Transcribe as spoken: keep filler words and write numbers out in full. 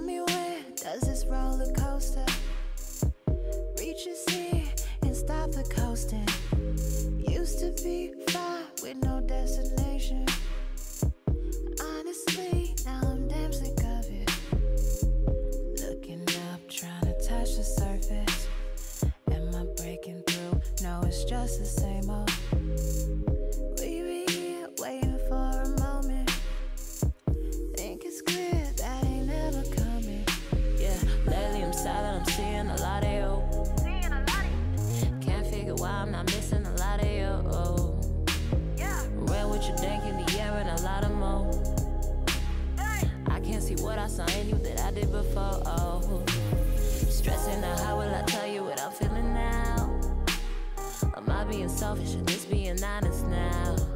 me, when does this roller coaster reach a sea and stop the coasting? Used to be fine with no destination. Honestly, now I'm damn sick of it. Looking up, trying to touch the surface. Am I breaking through? No, it's just the same old. We be here waiting for a moment. Think it's clear that ain't never coming. Yeah, lately I'm silent, I'm seeing a lot of you. Can't figure why I'm not missing a lot of you. Ran with your dank in the air and a lot of more. I can't see what I saw in you that I did before. Oh, stressing out, how will I tell you what I'm feeling now? Am I being selfish or just being honest now?